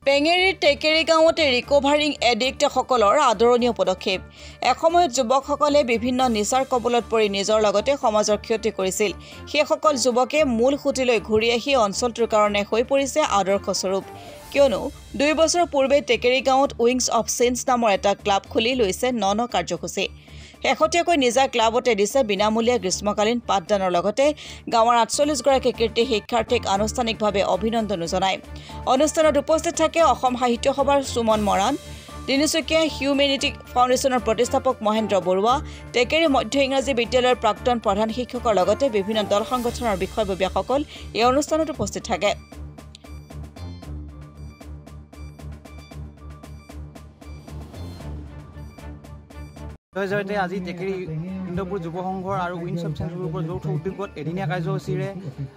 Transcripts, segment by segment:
পেঙেৰীৰ টেকেৰী গাঁৱতে ৰিকভাৰিং এডিক্ট সকলৰ আদৰণীয় পদক্ষেপ এসময়ত যুৱকসকলে বিভিন্ন নিচাৰ কবলত পৰি নিজৰ লগতে সমাজৰ ক্ষতি কৰিছিল সেইসকল যুৱকে মূল খুঁটিলৈ ঘূৰি আহি অঞ্চলটোৰ কাৰণে হৈ পৰিছে আদৰ্শ স্বৰূপ কিয়নো 2 বছৰ পূৰ্বে টেকেৰী গাঁৱত উইংছ অফ চেঞ্জ নামৰ এটা ক্লাব খুলি লৈছে নন কাৰ্যসূচী শেহতীয়াকৈ নিজা ক্লাবতে দিছে বিনামূলীয়া গ্ৰীষ্মকালীন পাঠদানৰ লগতে গাঁৱৰ ৪৮ গৰাকী কীৰ্তি শিক্ষাৰ্থীক আনুষ্ঠানিকভাৱে অভিনন্দন জনায় অনুষ্ঠানত উপস্থিত থাকে অসম সাহিত্য সভাৰ সুমন মৰাণ তিনিচুকীয়া হিউমেনিটি ফাউণ্ডেশ্যনৰ প্ৰতিষ্ঠাপক মহেন্দ্ৰ বৰুৱা টেকেৰী মধ্য ইংৰাজী বিদ্যালয়ৰ প্ৰাক্তন প্ৰধান শিক্ষকৰ লগতে বিভিন্ন দল সংগঠনৰ বিষয়ববীয়াসকল এই অনুষ্ঠানত উপস্থিত থাকে জয়তে আজি টেকেৰী ইন্দ্ৰপুৰ যুৱ সংঘৰ আৰু উইংছ অফ চেঞ্জ গ্ৰুপৰ যৌথ উদ্যোগত এদিনীয়া কাৰ্যসূচীৰে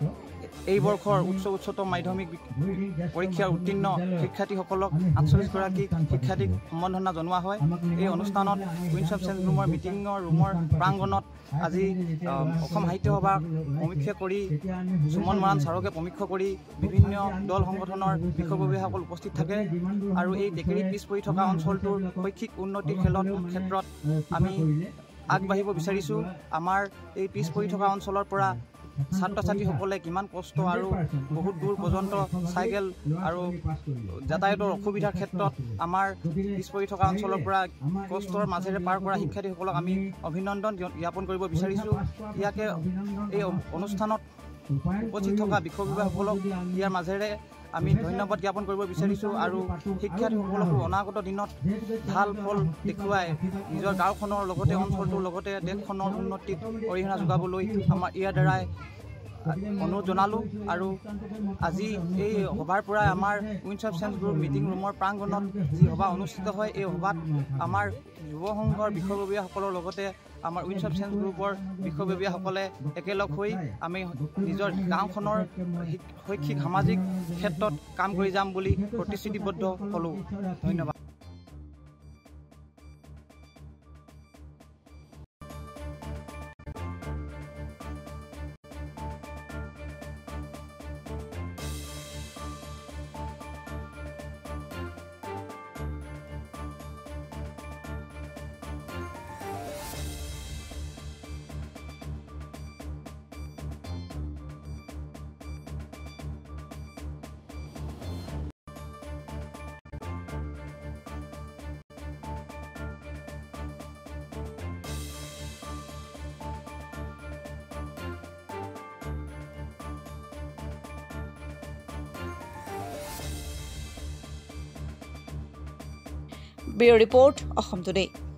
এই বৰ্ষৰ উচ্চতম মাধ্যমিক পৰীক্ষাৰ উত্তীৰ্ণ শিক্ষাৰ্থীসকলক ৪৮ গৰাকী শিক্ষাৰ্থীক সম্বৰ্ধনা জনোৱা হয় এই অনুষ্ঠানত উইংছ অফ চেঞ্জ গ্ৰুপৰ মিটিঙৰ ৰুমৰ প্ৰাংগণত আজি অসম সাহিত্য সভা সমীক্ষা কৰি সুমন মৰাণ ছাৰকে সমীক্ষা কৰি বিভিন্ন দল সংগঠনৰ বিষয়ববীয়াসকল উপস্থিত থাকে আৰু এই টেকেৰী পিছ পৰি থকা অঞ্চলটোৰ শৈক্ষিক উন্নতিৰ ক্ষেত্ৰত আমি আগবাঢ়িব বিচাৰিছোঁ আমাৰ এই পিছ পৰি থকা অঞ্চলৰ পৰা ছাত্ৰ ছাত্ৰীসকলে কিমান কষ্ট আৰু বহুত দূৰ পৰ্যন্ত চাইকেল আৰু যাতায়াতৰ অসুবিধাৰ ক্ষেত্ৰত আমাৰ পিছ পৰি থকা অঞ্চলৰ পৰা কষ্টৰ মাজেৰে পাৰ কৰা শিক্ষাৰ্থীসকলক আমি অভিনন্দন জ্ঞাপন কৰিব বিচাৰিছোঁ ইয়াকে এই অনুষ্ঠানত উপস্থিত থকা বিষয়ববীয়াসকলক ইয়াৰ মাজেৰে আমি ধন্যবাদ জ্ঞাপন কৰিব বিচাৰিছোঁ আৰু শিক্ষাৰ্থীসকলকো অনাগত দিনত ভাল ফল দেখুৱাই নিজৰ গাঁওখনৰ লগতে অঞ্চলটোৰ লগতে দেশখনৰ উন্নতিত অৰিহণা যোগাবলৈ আমাৰ ইয়াৰ দ্বাৰাই অনুৰোধ জনালোঁ আৰু আজি এই সভাৰ পৰাই আমাৰ wings of change group meeting ৰুমৰ প্ৰাংগণত যি সভা অনুষ্ঠিত হয় এই সভাত আমাৰ যুৱ সংঘৰ বিষয়ববীয়াসকলৰ লগতে আমাৰ উইংছ অফ চেঞ্জ গ্ৰুপৰ বিষয়ববীয়াসকলে একেলগ হৈ আমি নিজৰ গাঁওখনৰ শৈক্ষিক সামাজিক ক্ষেত্ৰত কাম কৰি যাম বুলি প্ৰতিশ্ৰুতিবদ্ধ হ'লোঁ ধন্যবাদ ব্যুৰ ৰিপৰ্ট অসম টুডে